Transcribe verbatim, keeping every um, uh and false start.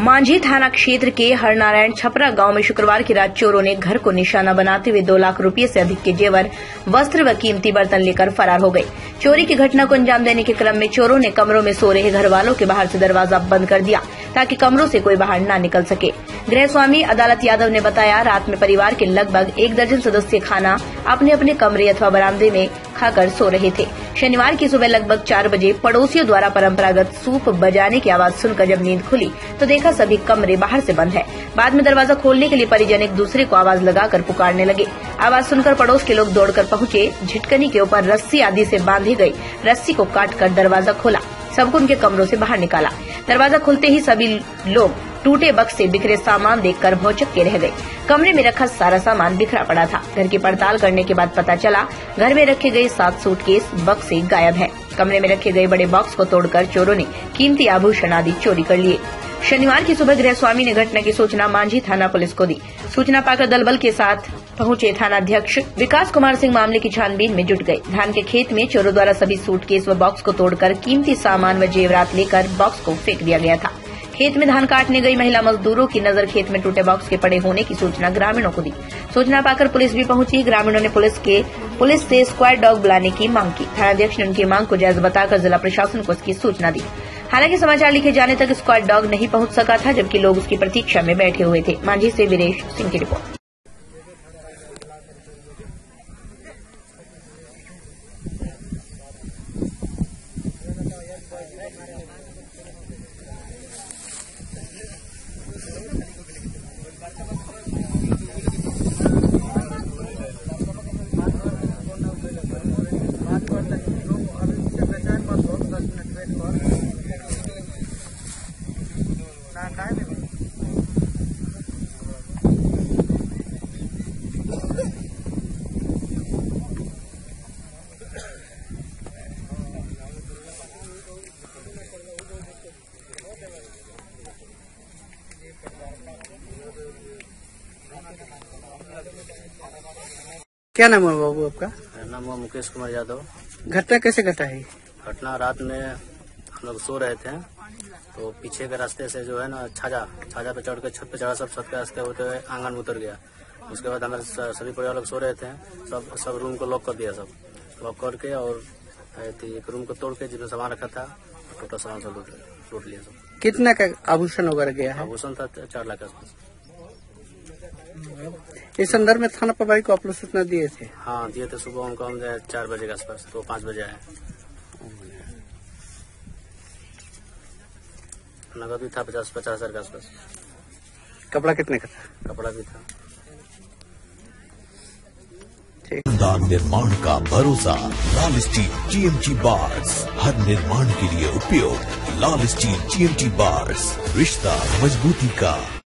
मांझी थाना क्षेत्र के हरनारायण छपरा गांव में शुक्रवार की रात चोरों ने घर को निशाना बनाते हुए दो लाख रुपए से अधिक के जेवर, वस्त्र व कीमती बर्तन लेकर फरार हो गए। चोरी की घटना को अंजाम देने के क्रम में चोरों ने कमरों में सो रहे घर वालों के बाहर से दरवाजा बंद कर दिया ताकि कमरों से कोई बाहर न निकल सके। गृह स्वामी अदालत यादव ने बताया, रात में परिवार के लगभग एक दर्जन सदस्य खाना अपने अपने कमरे अथवा बरामदे में खाकर सो रहे थे। शनिवार की सुबह लगभग चार बजे पड़ोसियों द्वारा परंपरागत सूप बजाने की आवाज सुनकर जब नींद खुली तो देखा सभी कमरे बाहर से बंद है। बाद में दरवाजा खोलने के लिए परिजन एक दूसरे को आवाज लगाकर पुकारने लगे। आवाज सुनकर पड़ोस के लोग दौड़कर पहुंचे। झिटकनी के ऊपर रस्सी आदि से बांधी गई रस्सी को काटकर दरवाजा खोला, सबको उनके कमरों से बाहर निकाला। दरवाजा खुलते ही सभी लोग टूटे बक्से बिखरे सामान देखकर भौचक के रह गए। कमरे में रखा सारा सामान बिखरा पड़ा था। घर की पड़ताल करने के बाद पता चला घर में रखे गए सात सूटकेस बक्से गायब है। कमरे में रखे गए बड़े बॉक्स को तोड़कर चोरों ने कीमती आभूषण आदि चोरी कर लिए। शनिवार की सुबह गृह स्वामी ने घटना की सूचना मांझी थाना पुलिस को दी। सूचना पाकर दल बल के साथ पहुंचे थानाध्यक्ष विकास कुमार सिंह मामले की छानबीन में जुट गए। धान के खेत में चोरों द्वारा सभी सूटकेस व बॉक्स को तोड़कर कीमती सामान व जेवरात लेकर बॉक्स को फेंक दिया गया था। खेत में धान काटने गई महिला मजदूरों की नजर खेत में टूटे बॉक्स के पड़े होने की सूचना ग्रामीणों को दी। सूचना पाकर पुलिस भी पहुंची। ग्रामीणों ने पुलिस के पुलिस से स्क्वाड डॉग बुलाने की मांग की। थानाध्यक्ष ने उनकी मांग को जायज बताकर जिला प्रशासन को इसकी सूचना दी। हालांकि समाचार लिखे जाने तक स्क्वाड डॉग नहीं पहुंच सका था, जबकि लोग उसकी प्रतीक्षा में बैठे हुए थे। मांझी से वीरेश सिंह की रिपोर्ट। क्या नाम है बाबू आपका? मेरा नाम हुआ मुकेश कुमार यादव। घटना कैसे घटा है? घटना रात में हम लोग सो रहे थे तो पीछे के रास्ते से जो है ना छाजा छाजा पे चढ़ के छत पे चढ़ा, सब छत पे रास्ते होते हुए आंगन में उतर गया। उसके बाद हमारे सभी परिवार लोग सो रहे थे। सब सब रूम को लॉक कर दिया, सब लॉक करके और एक रूम को तोड़ के जिसमें सामान रखा था टोटल सामान सब लूट लिया। सब कितना का आभूषण वगैरह गया है? आभूषण था चार लाख के आसपास। इस संदर्भ में थाना प्रभारी को आप लोग सूचना दिए थे? हाँ दिए थे। सुबह उनको हम चार बजे के आसपास, तो पाँच बजे आए। नगद भी था पचास पचास हजार के आसपास। कपड़ा कितने का था? कपड़ा भी था। निर्माण का भरोसा लाल स्टील टीएमटी बार्स, हर निर्माण के लिए उपयोग लाल स्टील टीएमटी बार्स, रिश्ता मजबूती का।